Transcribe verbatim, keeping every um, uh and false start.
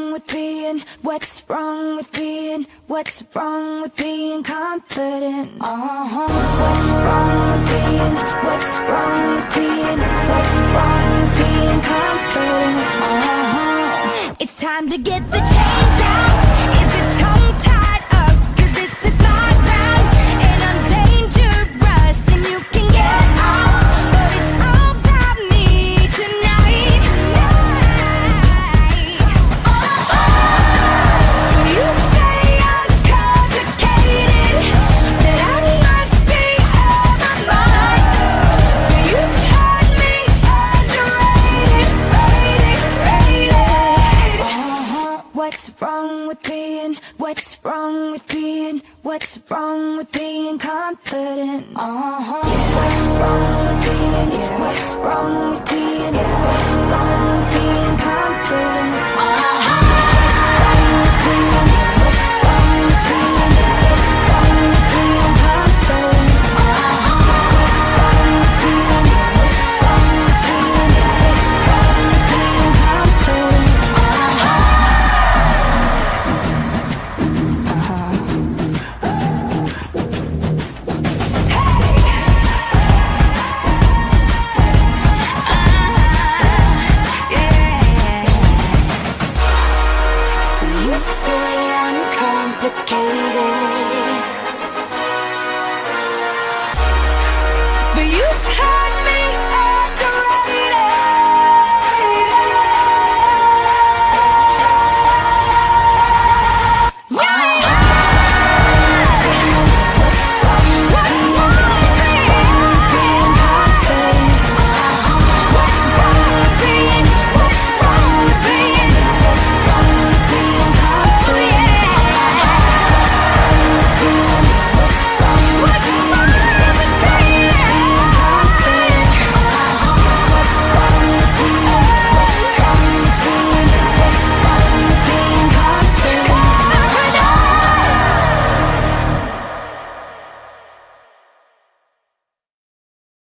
wrong with being, what's wrong with being, what's wrong with being confident? Uh-huh. What's wrong with being, what's wrong with being, what's wrong with being confident? Uh-huh. It's time to get the chains out. Is your tongue tied up? 'Cause this is my round, and I'm dangerous, and you can get off, but it's all about me tonight. Tonight. Oh, oh. So you say uncomplicated, that I must be on my mind, but you've had me underrated, rated, rated. Uh-huh. What's wrong with being, what's wrong with being, what's wrong with being confident? Uh-huh. What's wrong with being, what's wrong with being, what's wrong